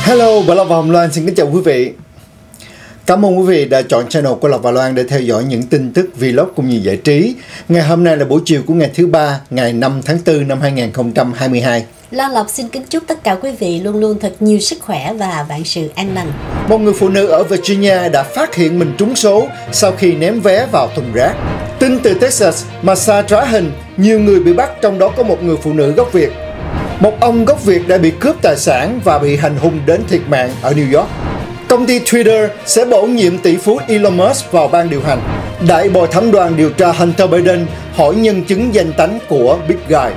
Hello, Bảo Lộc và Hồng Loan xin kính chào quý vị. Cảm ơn quý vị đã chọn channel của Lộc và Loan để theo dõi những tin tức vlog cũng như giải trí. Ngày hôm nay là buổi chiều của ngày thứ ba, ngày 5 tháng 4 năm 2022. Loan Lộc xin kính chúc tất cả quý vị luôn luôn thật nhiều sức khỏe và vạn sự an lành. Một người phụ nữ ở Virginia đã phát hiện mình trúng số sau khi ném vé vào thùng rác. Tin từ Texas, Massa trá hình, nhiều người bị bắt, trong đó có một người phụ nữ gốc Việt. Một ông gốc Việt đã bị cướp tài sản và bị hành hung đến thiệt mạng ở New York. Công ty Twitter sẽ bổ nhiệm tỷ phú Elon Musk vào ban điều hành. Đại bồi thẩm đoàn điều tra Hunter Biden hỏi nhân chứng danh tánh của Big Guy.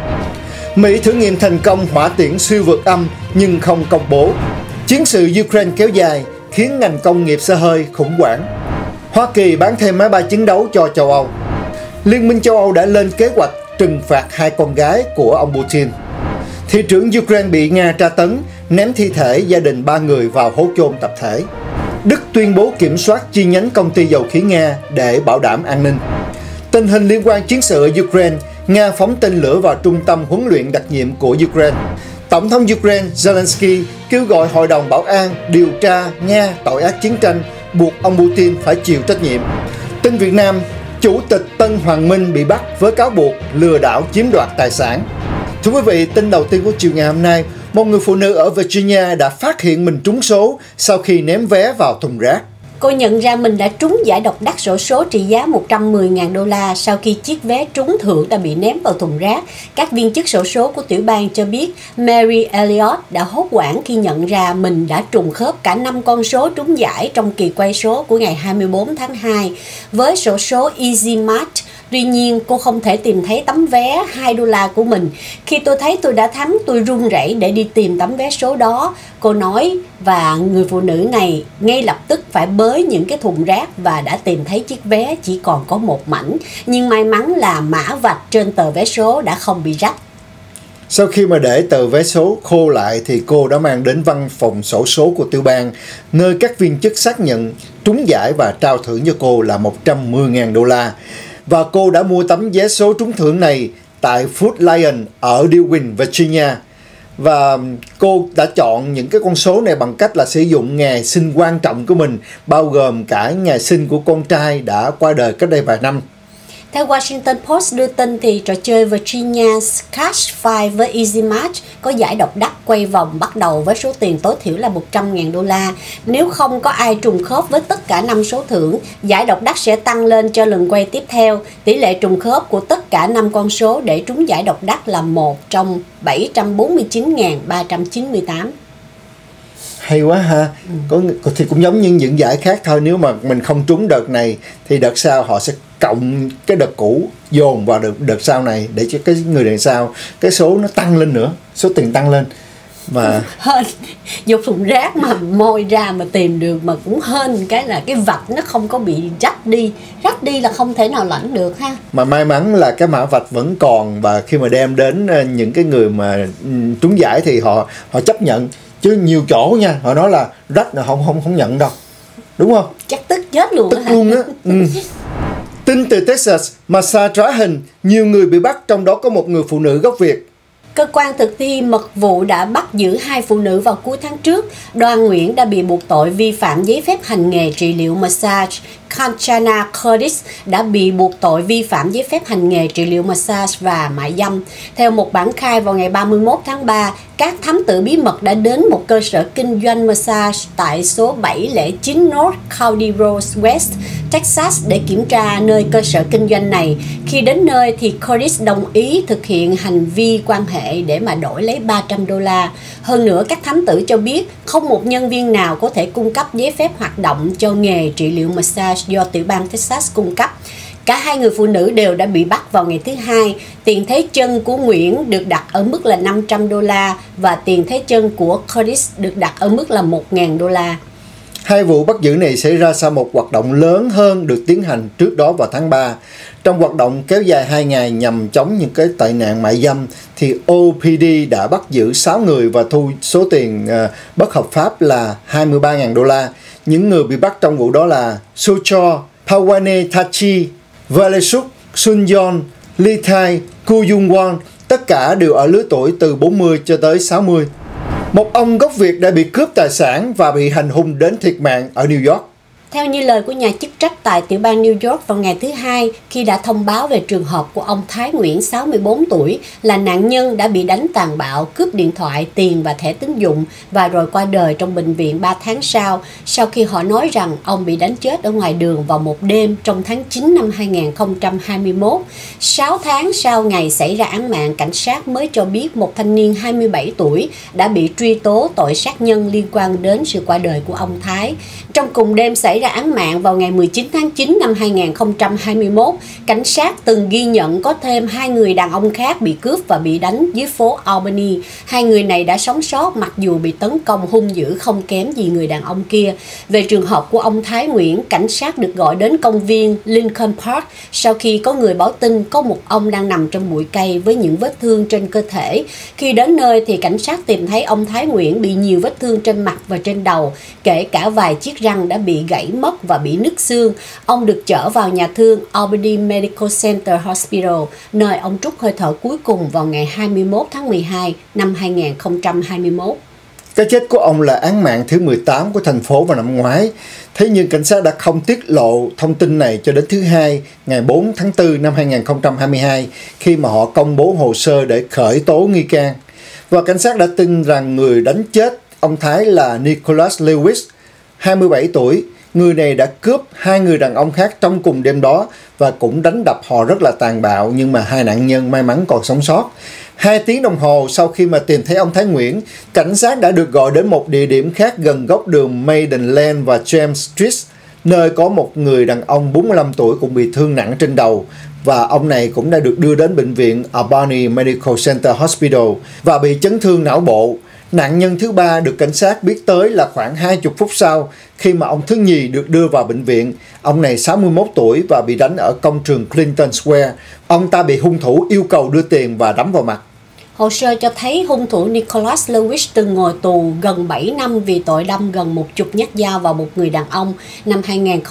Mỹ thử nghiệm thành công hỏa tiễn siêu vượt âm nhưng không công bố. Chiến sự Ukraine kéo dài khiến ngành công nghiệp xe hơi khủng hoảng. Hoa Kỳ bán thêm máy bay chiến đấu cho châu Âu. Liên minh châu Âu đã lên kế hoạch trừng phạt hai con gái của ông Putin. Thị trưởng Ukraine bị Nga tra tấn, ném thi thể gia đình 3 người vào hố chôn tập thể. Đức tuyên bố kiểm soát chi nhánh công ty dầu khí Nga để bảo đảm an ninh. Tình hình liên quan chiến sự ở Ukraine, Nga phóng tên lửa vào trung tâm huấn luyện đặc nhiệm của Ukraine. Tổng thống Ukraine Zelensky kêu gọi Hội đồng Bảo an điều tra Nga tội ác chiến tranh, buộc ông Putin phải chịu trách nhiệm. Tin Việt Nam, Chủ tịch Tân Hoàng Minh bị bắt với cáo buộc lừa đảo chiếm đoạt tài sản. Thưa quý vị, tin đầu tiên của chiều ngày hôm nay, một người phụ nữ ở Virginia đã phát hiện mình trúng số sau khi ném vé vào thùng rác. Cô nhận ra mình đã trúng giải độc đắc xổ số trị giá 110.000 đô la sau khi chiếc vé trúng thưởng đã bị ném vào thùng rác. Các viên chức xổ số của tiểu bang cho biết Mary Elliott đã hốt hoảng khi nhận ra mình đã trùng khớp cả 5 con số trúng giải trong kỳ quay số của ngày 24 tháng 2 với xổ số Easy Match. Tuy nhiên, cô không thể tìm thấy tấm vé 2 đô la của mình. Khi tôi thấy tôi đã thắng, tôi run rẩy để đi tìm tấm vé số đó, cô nói, và người phụ nữ này ngay lập tức phải bới những cái thùng rác và đã tìm thấy chiếc vé chỉ còn có một mảnh. Nhưng may mắn là mã vạch trên tờ vé số đã không bị rách. Sau khi mà để tờ vé số khô lại thì cô đã mang đến văn phòng xổ số của tiểu bang, nơi các viên chức xác nhận trúng giải và trao thưởng cho cô là 110.000 đô la. Và cô đã mua tấm vé số trúng thưởng này tại Food Lion ở DeWin, Virginia. Và cô đã chọn những cái con số này bằng cách là sử dụng ngày sinh quan trọng của mình, bao gồm cả ngày sinh của con trai đã qua đời cách đây vài năm. Theo Washington Post đưa tin thì trò chơi Virginia Cash 5 với Easy Match có giải độc đắc quay vòng bắt đầu với số tiền tối thiểu là 100.000 đô la. Nếu không có ai trùng khớp với tất cả 5 số thưởng, giải độc đắc sẽ tăng lên cho lần quay tiếp theo. Tỷ lệ trùng khớp của tất cả 5 con số để trúng giải độc đắc là 1 trong 749.398. Hay quá ha. Thì cũng giống như những giải khác thôi, nếu mà mình không trúng đợt này thì đợt sau họ sẽ cộng cái đợt cũ dồn vào đợt sau này để cho cái người đằng sau cái số nó tăng lên nữa, số tiền tăng lên. Mà hên dục thùng rác mà moi ra mà tìm được, mà cũng hên cái là cái vạch nó không có bị rách đi là không thể nào lãnh được ha. Mà may mắn là cái mã vạch vẫn còn, và khi mà đem đến những cái người mà trúng giải thì họ chấp nhận, chứ nhiều chỗ nha họ nói là rách là không nhận đâu, đúng không? Chắc tức chết luôn, tức luôn á. Tin từ Texas, Massa trá hình, nhiều người bị bắt, trong đó có một người phụ nữ gốc Việt. Cơ quan thực thi mật vụ đã bắt giữ 2 phụ nữ vào cuối tháng trước. Đoàn Nguyễn đã bị buộc tội vi phạm giấy phép hành nghề trị liệu massage. Kanchana Curtis đã bị buộc tội vi phạm giấy phép hành nghề trị liệu massage và mại dâm. Theo một bản khai vào ngày 31 tháng 3, các thám tử bí mật đã đến một cơ sở kinh doanh massage tại số 709 North County Road West, Texas để kiểm tra nơi cơ sở kinh doanh này. Khi đến nơi thì Curtis đồng ý thực hiện hành vi quan hệ để mà đổi lấy 300 đô la. Hơn nữa, các thám tử cho biết không một nhân viên nào có thể cung cấp giấy phép hoạt động cho nghề trị liệu massage do tiểu bang Texas cung cấp. Cả 2 người phụ nữ đều đã bị bắt vào ngày thứ Hai. Tiền thế chân của Nguyễn được đặt ở mức là 500 đô la và tiền thế chân của Curtis được đặt ở mức là 1.000 đô la. 2 vụ bắt giữ này xảy ra sau một hoạt động lớn hơn được tiến hành trước đó vào tháng 3. Trong hoạt động kéo dài 2 ngày nhằm chống những cái tệ nạn mại dâm, thì OPD đã bắt giữ 6 người và thu số tiền bất hợp pháp là 23.000 đô la. Những người bị bắt trong vụ đó là Socho, Pawane Tachi, Valesuk, Sunyon, Lee Thai, Koo Jung Won, tất cả đều ở lứa tuổi từ 40 cho tới 60. Một ông gốc Việt đã bị cướp tài sản và bị hành hung đến thiệt mạng ở New York. Theo như lời của nhà chức trách tại tiểu bang New York vào ngày thứ Hai, khi đã thông báo về trường hợp của ông Thái Nguyễn, 64 tuổi, là nạn nhân đã bị đánh tàn bạo, cướp điện thoại, tiền và thẻ tín dụng và rồi qua đời trong bệnh viện 3 tháng sau khi họ nói rằng ông bị đánh chết ở ngoài đường vào một đêm trong tháng 9 năm 2021. 6 tháng sau ngày xảy ra án mạng, cảnh sát mới cho biết một thanh niên 27 tuổi đã bị truy tố tội sát nhân liên quan đến sự qua đời của ông Thái. Trong cùng đêm xảy ra án mạng vào ngày 19 tháng 9 năm 2021, cảnh sát từng ghi nhận có thêm 2 người đàn ông khác bị cướp và bị đánh dưới phố Albany. 2 người này đã sống sót mặc dù bị tấn công hung dữ không kém gì người đàn ông kia. Về trường hợp của ông Thái Nguyễn, cảnh sát được gọi đến công viên Lincoln Park sau khi có người báo tin có một ông đang nằm trong bụi cây với những vết thương trên cơ thể. Khi đến nơi thì cảnh sát tìm thấy ông Thái Nguyễn bị nhiều vết thương trên mặt và trên đầu, kể cả vài chiếc răng đã bị gãy mất và bị nứt xương. Ông được chở vào nhà thương Albany Medical Center Hospital, nơi ông trút hơi thở cuối cùng vào ngày 21 tháng 12 năm 2021. Cái chết của ông là án mạng thứ 18 của thành phố vào năm ngoái. Thế nhưng cảnh sát đã không tiết lộ thông tin này cho đến thứ Hai, ngày 4 tháng 4 năm 2022, khi mà họ công bố hồ sơ để khởi tố nghi can. Và cảnh sát đã tin rằng người đánh chết ông Thái là Nicholas Lewis, 27 tuổi. Người này đã cướp 2 người đàn ông khác trong cùng đêm đó và cũng đánh đập họ rất là tàn bạo, nhưng mà 2 nạn nhân may mắn còn sống sót. 2 tiếng đồng hồ sau khi mà tìm thấy ông Thái Nguyễn, cảnh sát đã được gọi đến một địa điểm khác gần góc đường Maiden Lane và James Street, nơi có một người đàn ông 45 tuổi cũng bị thương nặng trên đầu. Và ông này cũng đã được đưa đến bệnh viện Albany Medical Center Hospital và bị chấn thương não bộ. Nạn nhân thứ 3 được cảnh sát biết tới là khoảng 20 phút sau, khi mà ông thứ nhì được đưa vào bệnh viện. Ông này 61 tuổi và bị đánh ở công trường Clinton Square. Ông ta bị hung thủ yêu cầu đưa tiền và đấm vào mặt. Hồ sơ cho thấy hung thủ Nicholas Lewis từng ngồi tù gần 7 năm vì tội đâm gần 10 nhát dao vào một người đàn ông năm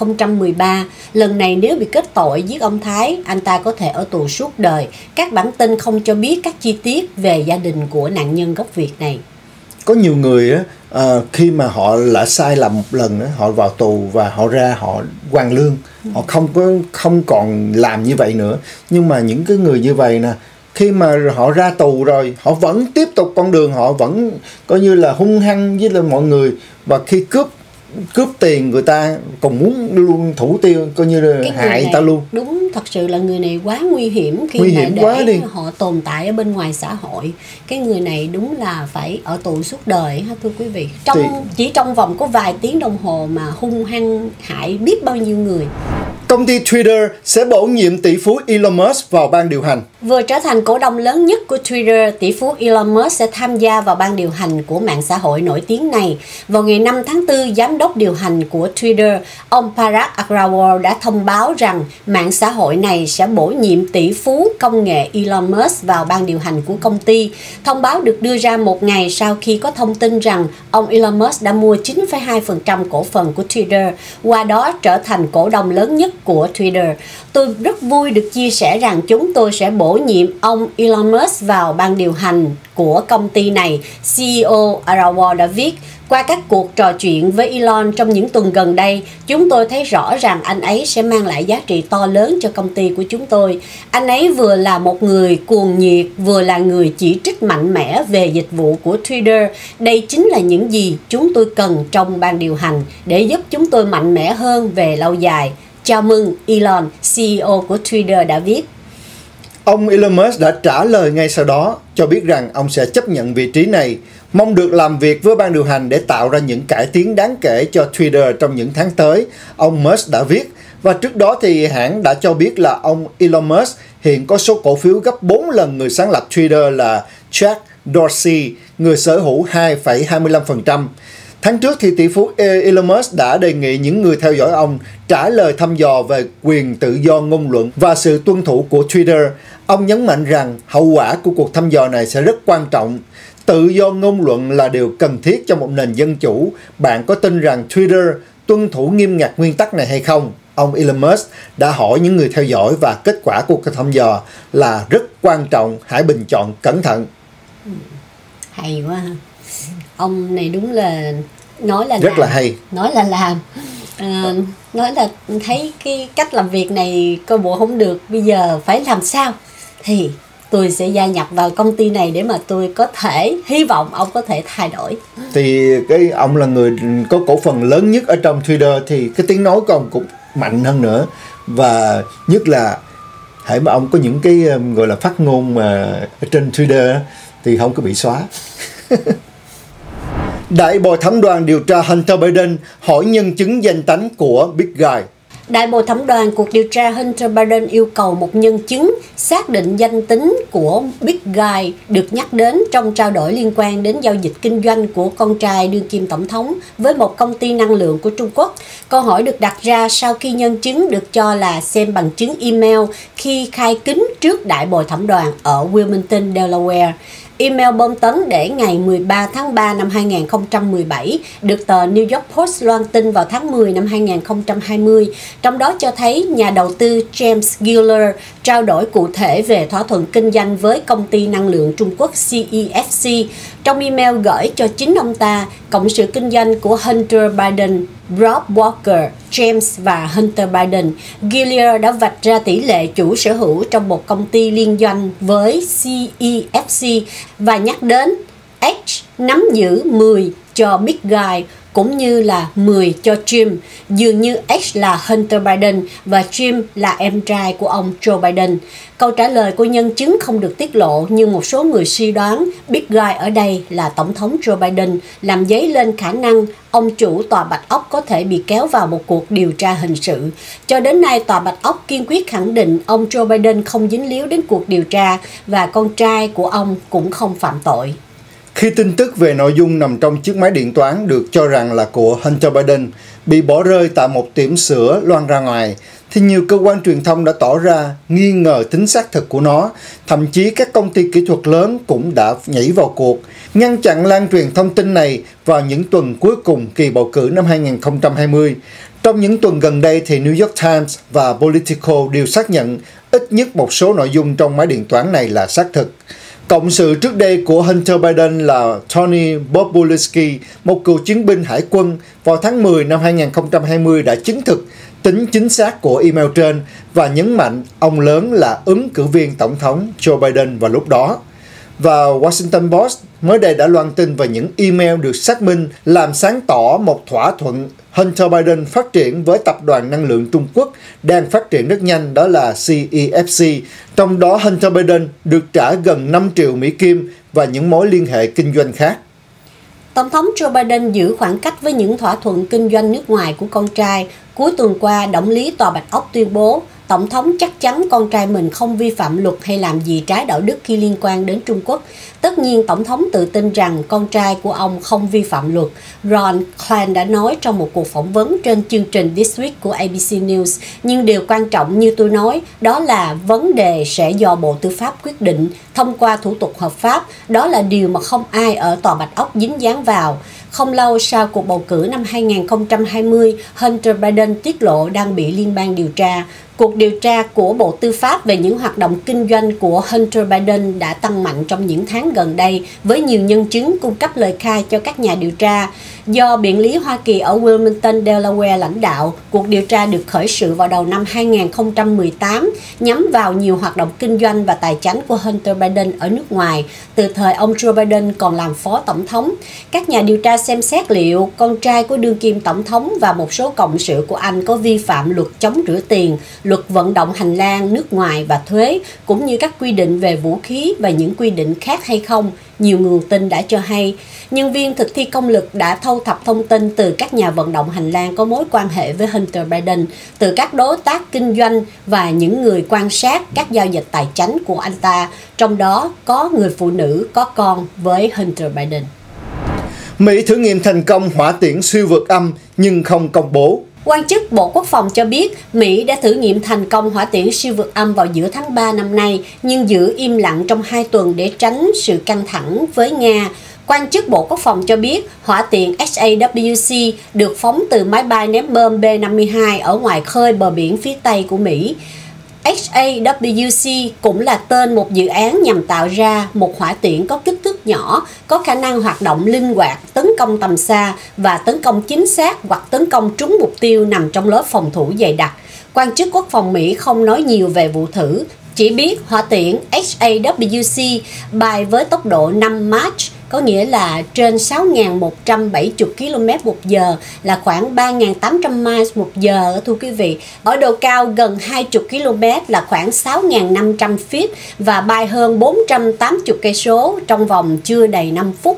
2013. Lần này nếu bị kết tội giết ông Thái, anh ta có thể ở tù suốt đời. Các bản tin không cho biết các chi tiết về gia đình của nạn nhân gốc Việt này. Có nhiều người khi mà họ đã sai lầm một lần họ vào tù và họ ra họ hoàn lương, họ không còn làm như vậy nữa. Nhưng mà những cái người như vậy nè, khi mà họ ra tù rồi họ vẫn tiếp tục con đường, họ vẫn coi như là hung hăng với là mọi người, và khi cướp tiền người ta còn muốn luôn thủ tiêu, coi như là hại người ta luôn. Đúng, thật sự là người này quá nguy hiểm khi nguy mà hiểm để quá đi. họ tồn tại ở bên ngoài xã hội. Cái người này đúng là phải ở tù suốt đời ha, thưa quý vị. Chỉ trong vòng có vài tiếng đồng hồ mà hung hăng hại biết bao nhiêu người. Công ty Twitter sẽ bổ nhiệm tỷ phú Elon Musk vào ban điều hành. Vừa trở thành cổ đông lớn nhất của Twitter, tỷ phú Elon Musk sẽ tham gia vào ban điều hành của mạng xã hội nổi tiếng này. Vào ngày 5 tháng 4, giám đốc điều hành của Twitter, ông Parag Agrawal đã thông báo rằng mạng xã hội này sẽ bổ nhiệm tỷ phú công nghệ Elon Musk vào ban điều hành của công ty. Thông báo được đưa ra một ngày sau khi có thông tin rằng ông Elon Musk đã mua 9,2% cổ phần của Twitter, qua đó trở thành cổ đông lớn nhất của Twitter. Tôi rất vui được chia sẻ rằng chúng tôi sẽ bổ nhiệm ông Elon Musk vào ban điều hành của công ty này, CEO Agrawal đã viết. Qua các cuộc trò chuyện với Elon trong những tuần gần đây, chúng tôi thấy rõ rằng anh ấy sẽ mang lại giá trị to lớn cho công ty của chúng tôi. Anh ấy vừa là một người cuồng nhiệt, vừa là người chỉ trích mạnh mẽ về dịch vụ của Twitter. Đây chính là những gì chúng tôi cần trong ban điều hành để giúp chúng tôi mạnh mẽ hơn về lâu dài. Chào mừng Elon, CEO của Twitter đã viết. Ông Elon Musk đã trả lời ngay sau đó, cho biết rằng ông sẽ chấp nhận vị trí này, mong được làm việc với ban điều hành để tạo ra những cải tiến đáng kể cho Twitter trong những tháng tới, ông Musk đã viết. Và trước đó thì hãng đã cho biết là ông Elon Musk hiện có số cổ phiếu gấp 4 lần người sáng lập Twitter là Jack Dorsey, người sở hữu 2,25%. Tháng trước thì tỷ phú Elon Musk đã đề nghị những người theo dõi ông trả lời thăm dò về quyền tự do ngôn luận và sự tuân thủ của Twitter. Ông nhấn mạnh rằng hậu quả của cuộc thăm dò này sẽ rất quan trọng. Tự do ngôn luận là điều cần thiết cho một nền dân chủ. Bạn có tin rằng Twitter tuân thủ nghiêm ngặt nguyên tắc này hay không? Ông Elon Musk đã hỏi những người theo dõi và kết quả của cuộc thăm dò là rất quan trọng. Hãy bình chọn cẩn thận. Hay quá ha. ông này đúng là nói là rất làm, là hay, nói là làm. Nói là thấy cái cách làm việc này coi bộ không được, bây giờ phải làm sao thì tôi sẽ gia nhập vào công ty này để mà tôi có thể, hy vọng ông có thể thay đổi. Thì ông là người có cổ phần lớn nhất ở trong Twitter, thì cái tiếng nói của ông cũng mạnh hơn nữa, và nhất là hãy mà ông có những cái gọi là phát ngôn mà ở trên Twitter thì không có bị xóa. Đại bồi thẩm đoàn điều tra Hunter Biden hỏi nhân chứng danh tánh của Big Guy. Đại bồi thẩm đoàn cuộc điều tra Hunter Biden yêu cầu một nhân chứng xác định danh tính của Big Guy được nhắc đến trong trao đổi liên quan đến giao dịch kinh doanh của con trai đương kim tổng thống với một công ty năng lượng của Trung Quốc. Câu hỏi được đặt ra sau khi nhân chứng được cho là xem bằng chứng email khi khai kín trước đại bồi thẩm đoàn ở Wilmington, Delaware. Email bom tấn để ngày 13 tháng 3 năm 2017 được tờ New York Post loan tin vào tháng 10 năm 2020, trong đó cho thấy nhà đầu tư James Giller trao đổi cụ thể về thỏa thuận kinh doanh với công ty năng lượng Trung Quốc CEFC. Trong email gửi cho chính ông ta, cộng sự kinh doanh của Hunter Biden, Rob Walker, James và Hunter Biden, Giller đã vạch ra tỷ lệ chủ sở hữu trong một công ty liên doanh với CEFC và nhắc đến H nắm giữ 10 cho Big Guy cũng như là 10 cho Jim. Dường như H là Hunter Biden và Jim là em trai của ông Joe Biden. Câu trả lời của nhân chứng không được tiết lộ, nhưng một số người suy đoán Big Guy ở đây là Tổng thống Joe Biden, làm dấy lên khả năng ông chủ Tòa Bạch Ốc có thể bị kéo vào một cuộc điều tra hình sự. Cho đến nay, Tòa Bạch Ốc kiên quyết khẳng định ông Joe Biden không dính líu đến cuộc điều tra và con trai của ông cũng không phạm tội. Khi tin tức về nội dung nằm trong chiếc máy điện toán được cho rằng là của Hunter Biden bị bỏ rơi tại một tiệm sữa loan ra ngoài, thì nhiều cơ quan truyền thông đã tỏ ra nghi ngờ tính xác thực của nó. Thậm chí các công ty kỹ thuật lớn cũng đã nhảy vào cuộc, ngăn chặn lan truyền thông tin này vào những tuần cuối cùng kỳ bầu cử năm 2020. Trong những tuần gần đây thì New York Times và Politico đều xác nhận ít nhất một số nội dung trong máy điện toán này là xác thực. Cộng sự trước đây của Hunter Biden là Tony Bobulinski, một cựu chiến binh hải quân, vào tháng 10 năm 2020 đã chứng thực tính chính xác của email trên và nhấn mạnh ông lớn là ứng cử viên tổng thống Joe Biden vào lúc đó. Và Washington Post mới đây đã loan tin về những email được xác minh làm sáng tỏ một thỏa thuận Hunter Biden phát triển với tập đoàn năng lượng Trung Quốc đang phát triển rất nhanh, đó là CEFC. Trong đó Hunter Biden được trả gần 5 triệu Mỹ Kim và những mối liên hệ kinh doanh khác. Tổng thống Joe Biden giữ khoảng cách với những thỏa thuận kinh doanh nước ngoài của con trai. Cuối tuần qua, Đổng lý Tòa Bạch Ốc tuyên bố Tổng thống chắc chắn con trai mình không vi phạm luật hay làm gì trái đạo đức khi liên quan đến Trung Quốc. Tất nhiên, Tổng thống tự tin rằng con trai của ông không vi phạm luật. Ron Klain đã nói trong một cuộc phỏng vấn trên chương trình This Week của ABC News. Nhưng điều quan trọng như tôi nói, đó là vấn đề sẽ do Bộ Tư pháp quyết định thông qua thủ tục hợp pháp. Đó là điều mà không ai ở Tòa Bạch Ốc dính dáng vào. Không lâu sau cuộc bầu cử năm 2020, Hunter Biden tiết lộ đang bị liên bang điều tra. Cuộc điều tra của Bộ Tư pháp về những hoạt động kinh doanh của Hunter Biden đã tăng mạnh trong những tháng gần đây, với nhiều nhân chứng cung cấp lời khai cho các nhà điều tra. Do Biện lý Hoa Kỳ ở Wilmington, Delaware lãnh đạo, cuộc điều tra được khởi sự vào đầu năm 2018, nhắm vào nhiều hoạt động kinh doanh và tài chánh của Hunter Biden ở nước ngoài, từ thời ông Joe Biden còn làm phó tổng thống. Các nhà điều tra xem xét liệu con trai của đương kim tổng thống và một số cộng sự của anh có vi phạm luật chống rửa tiền, luật vận động hành lang nước ngoài và thuế, cũng như các quy định về vũ khí và những quy định khác hay không. Nhiều nguồn tin đã cho hay, nhân viên thực thi công lực đã thu thập thông tin từ các nhà vận động hành lang có mối quan hệ với Hunter Biden, từ các đối tác kinh doanh và những người quan sát các giao dịch tài chánh của anh ta, trong đó có người phụ nữ có con với Hunter Biden. Mỹ thử nghiệm thành công hỏa tiễn siêu vượt âm nhưng không công bố. Quan chức Bộ Quốc phòng cho biết Mỹ đã thử nghiệm thành công hỏa tiễn siêu vượt âm vào giữa tháng 3 năm nay, nhưng giữ im lặng trong 2 tuần để tránh sự căng thẳng với Nga. Quan chức Bộ Quốc phòng cho biết hỏa tiễn HAWC được phóng từ máy bay ném bom B-52 ở ngoài khơi bờ biển phía Tây của Mỹ. HAWC cũng là tên một dự án nhằm tạo ra một hỏa tiễn có kích thước nước nhỏ, có khả năng hoạt động linh hoạt, tấn công tầm xa và tấn công chính xác hoặc tấn công trúng mục tiêu nằm trong lớp phòng thủ dày đặc. Quan chức quốc phòng Mỹ không nói nhiều về vụ thử, chỉ biết hỏa tiễn HAWC bay với tốc độ 5 Mach, có nghĩa là trên 6.170 km/h, là khoảng 3.800 miles một giờ, thưa quý vị. Ở độ cao gần 20 km là khoảng 6.500 feet và bay hơn 480 cây số trong vòng chưa đầy 5 phút.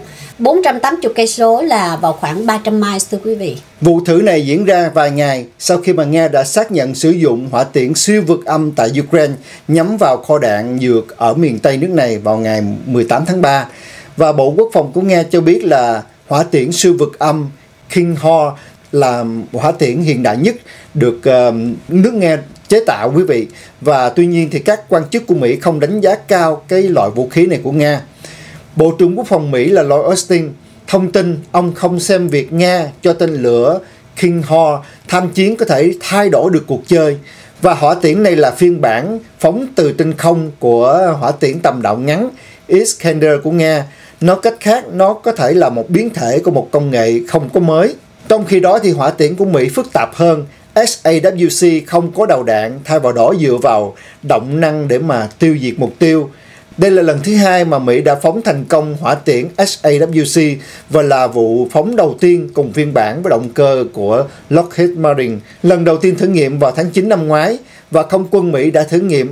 480 cây số là vào khoảng 300 miles, thưa quý vị. Vụ thử này diễn ra vài ngày sau khi mà Nga đã xác nhận sử dụng hỏa tiễn siêu vượt âm tại Ukraine nhắm vào kho đạn dược ở miền Tây nước này vào ngày 18 tháng 3. Và Bộ Quốc phòng của Nga cho biết là hỏa tiễn siêu vượt âm Kinzhal là hỏa tiễn hiện đại nhất được nước Nga chế tạo, quý vị. Và tuy nhiên thì các quan chức của Mỹ không đánh giá cao cái loại vũ khí này của Nga. Bộ trưởng Quốc phòng Mỹ là Lloyd Austin thông tin ông không xem việc Nga cho tên lửa Kinzhal tham chiến có thể thay đổi được cuộc chơi. Và hỏa tiễn này là phiên bản phóng từ trên không của hỏa tiễn tầm đạo ngắn Iskander của Nga. Nói cách khác, nó có thể là một biến thể của một công nghệ không có mới. Trong khi đó thì hỏa tiễn của Mỹ phức tạp hơn. HAWC không có đầu đạn, thay vào đó dựa vào động năng để mà tiêu diệt mục tiêu. Đây là lần thứ hai mà Mỹ đã phóng thành công hỏa tiễn HAWC và là vụ phóng đầu tiên cùng phiên bản với động cơ của Lockheed Martin. Lần đầu tiên thử nghiệm vào tháng 9 năm ngoái, và không quân Mỹ đã thử nghiệm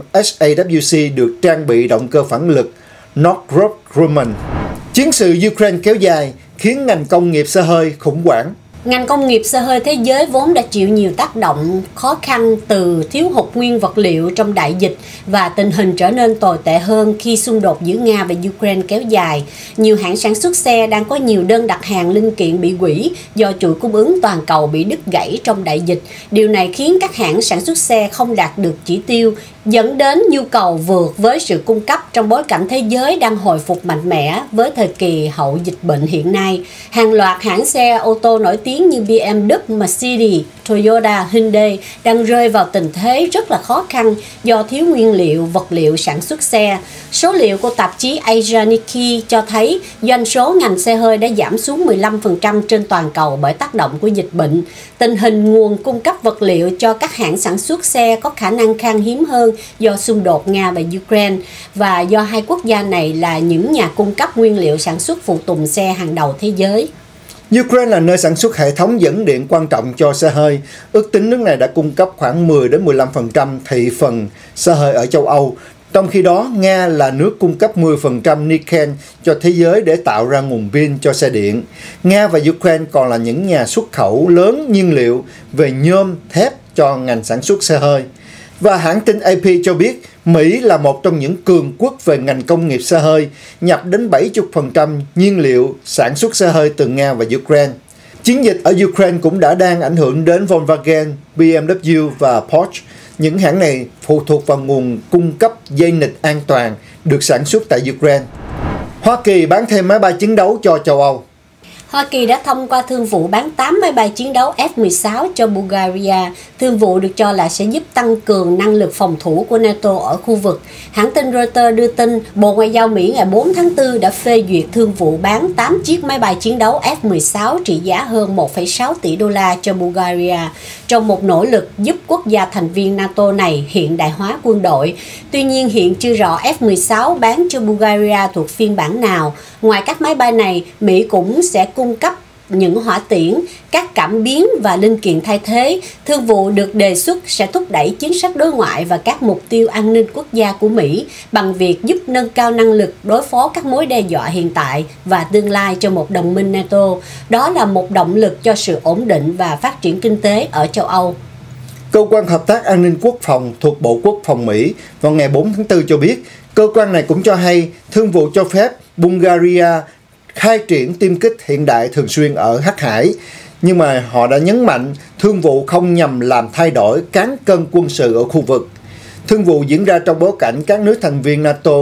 HAWC được trang bị động cơ phản lực Northrop Grumman. Chiến sự Ukraine kéo dài khiến ngành công nghiệp xe hơi khủng hoảng. Ngành công nghiệp xe hơi thế giới vốn đã chịu nhiều tác động khó khăn từ thiếu hụt nguyên vật liệu trong đại dịch và tình hình trở nên tồi tệ hơn khi xung đột giữa Nga và Ukraine kéo dài. Nhiều hãng sản xuất xe đang có nhiều đơn đặt hàng linh kiện bị hủy do chuỗi cung ứng toàn cầu bị đứt gãy trong đại dịch. Điều này khiến các hãng sản xuất xe không đạt được chỉ tiêu, dẫn đến nhu cầu vượt với sự cung cấp trong bối cảnh thế giới đang hồi phục mạnh mẽ với thời kỳ hậu dịch bệnh hiện nay. Hàng loạt hãng xe ô tô nổi tiếng như BMW, Mercedes, Toyota, Hyundai đang rơi vào tình thế rất là khó khăn do thiếu nguyên liệu, vật liệu sản xuất xe. Số liệu của tạp chí Asia Nikkei cho thấy doanh số ngành xe hơi đã giảm xuống 15% trên toàn cầu bởi tác động của dịch bệnh. Tình hình nguồn cung cấp vật liệu cho các hãng sản xuất xe có khả năng khan hiếm hơn do xung đột Nga và Ukraine, và do hai quốc gia này là những nhà cung cấp nguyên liệu sản xuất phụ tùng xe hàng đầu thế giới. Ukraine là nơi sản xuất hệ thống dẫn điện quan trọng cho xe hơi. Ước tính nước này đã cung cấp khoảng 10-15% thị phần xe hơi ở châu Âu. Trong khi đó, Nga là nước cung cấp 10% niken cho thế giới để tạo ra nguồn pin cho xe điện. Nga và Ukraine còn là những nhà xuất khẩu lớn nhiên liệu về nhôm, thép cho ngành sản xuất xe hơi. Và hãng tin AP cho biết Mỹ là một trong những cường quốc về ngành công nghiệp xe hơi, nhập đến 70% nhiên liệu sản xuất xe hơi từ Nga và Ukraine. Chiến dịch ở Ukraine cũng đã đang ảnh hưởng đến Volkswagen, BMW và Porsche. Những hãng này phụ thuộc vào nguồn cung cấp dây nịch an toàn được sản xuất tại Ukraine. Hoa Kỳ bán thêm máy bay chiến đấu cho châu Âu. Hoa Kỳ đã thông qua thương vụ bán 8 máy bay chiến đấu F-16 cho Bulgaria. Thương vụ được cho là sẽ giúp tăng cường năng lực phòng thủ của NATO ở khu vực. Hãng tin Reuters đưa tin Bộ Ngoại giao Mỹ ngày 4 tháng 4 đã phê duyệt thương vụ bán 8 chiếc máy bay chiến đấu F-16 trị giá hơn 1,6 tỷ đô la cho Bulgaria trong một nỗ lực giúp quốc gia thành viên NATO này hiện đại hóa quân đội. Tuy nhiên hiện chưa rõ F-16 bán cho Bulgaria thuộc phiên bản nào. Ngoài các máy bay này, Mỹ cũng sẽ cung cấp những hỏa tiễn, các cảm biến và linh kiện thay thế. Thương vụ được đề xuất sẽ thúc đẩy chính sách đối ngoại và các mục tiêu an ninh quốc gia của Mỹ bằng việc giúp nâng cao năng lực đối phó các mối đe dọa hiện tại và tương lai cho một đồng minh NATO. Đó là một động lực cho sự ổn định và phát triển kinh tế ở châu Âu. Cơ quan Hợp tác An ninh Quốc phòng thuộc Bộ Quốc phòng Mỹ vào ngày 4 tháng 4 cho biết, cơ quan này cũng cho hay thương vụ cho phép Bulgaria khai triển tiêm kích hiện đại thường xuyên ở Hắc Hải. Nhưng mà họ đã nhấn mạnh thương vụ không nhằm làm thay đổi cán cân quân sự ở khu vực. Thương vụ diễn ra trong bối cảnh các nước thành viên NATO